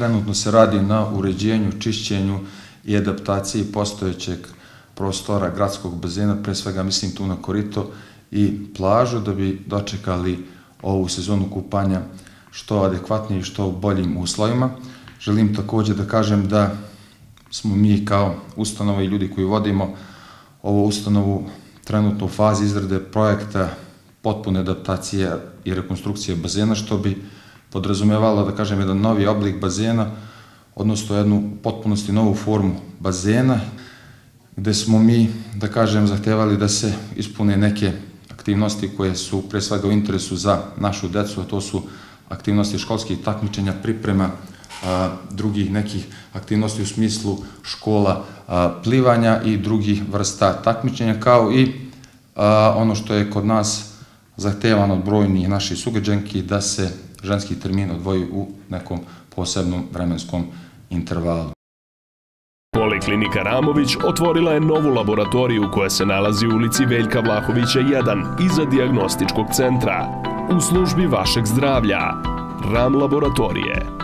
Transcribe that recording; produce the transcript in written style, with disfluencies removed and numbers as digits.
trenutno se radi na uređenju, čišćenju i adaptaciji postojećeg prostora gradskog bazena, pre svega mislim tu na korito i plažu, da bi dočekali ovu sezonu kupanja što adekvatnije i što u boljim uslovima. Želim također da kažem da smo mi kao ustanova i ljudi koji vodimo ovu ustanovu trenutno u fazi izrade projekta potpune adaptacije i rekonstrukcije bazena, što bi podrazumevalo, da kažem, jedan novi oblik bazena, odnosno jednu potpunosti novu formu bazena, gde smo mi, da kažem, zahtevali da se ispune neke aktivnosti koje su pre svega u interesu za našu decu, a to su aktivnosti školskih takmičenja, priprema drugih nekih aktivnosti u smislu škola plivanja i drugih vrsta takmičenja, kao i ono što je kod nas zahtevano od brojnih naših sugrađanki, da se ženski termin odvoji u nekom posebnom vremenskom intervalu. Poliklinika Ramović otvorila je novu laboratoriju koja se nalazi u ulici Veljka Vlahovića 1 iza dijagnostičkog centra. U službi vašeg zdravlja. RAM laboratorije.